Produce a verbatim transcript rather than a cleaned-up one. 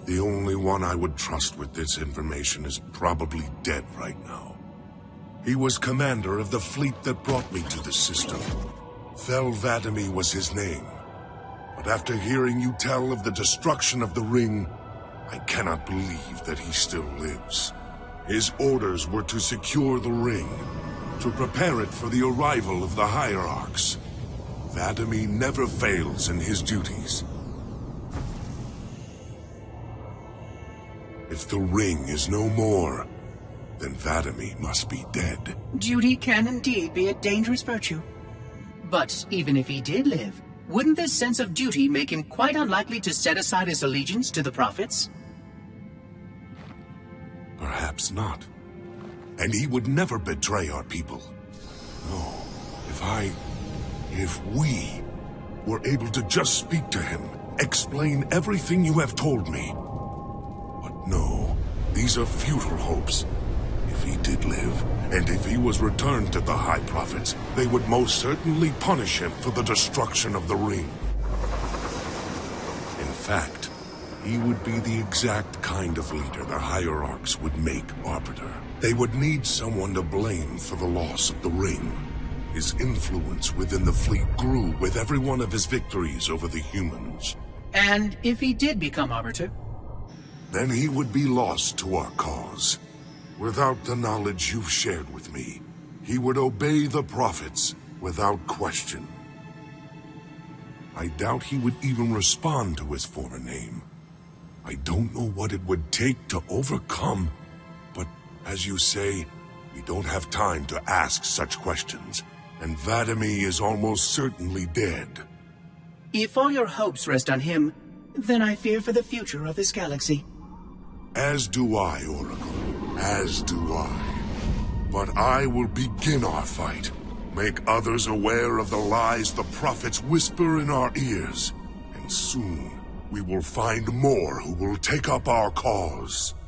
The only one I would trust with this information is probably dead right now. He was commander of the fleet that brought me to the system. Fel Vadami was his name. But after hearing you tell of the destruction of the ring, I cannot believe that he still lives. His orders were to secure the ring, to prepare it for the arrival of the Hierarchs. Vadami never fails in his duties. If the ring is no more, then Vadami must be dead. Duty can indeed be a dangerous virtue. But even if he did live, wouldn't this sense of duty make him quite unlikely to set aside his allegiance to the Prophets? Perhaps not. And he would never betray our people. No, if I... if we were able to just speak to him, explain everything you have told me. But no, these are futile hopes. If he did live, and if he was returned to the High Prophets, they would most certainly punish him for the destruction of the ring. In fact, he would be the exact kind of leader the Hierarchs would make Arbiter. They would need someone to blame for the loss of the ring. His influence within the fleet grew with every one of his victories over the humans. And if he did become Arbiter? Then he would be lost to our cause. Without the knowledge you've shared with me, he would obey the Prophets without question. I doubt he would even respond to his former name. I don't know what it would take to overcome, but as you say, we don't have time to ask such questions, and Vadami is almost certainly dead. If all your hopes rest on him, then I fear for the future of this galaxy. As do I, Oracle. As do I. But I will begin our fight. Make others aware of the lies the Prophets whisper in our ears. And soon, we will find more who will take up our cause.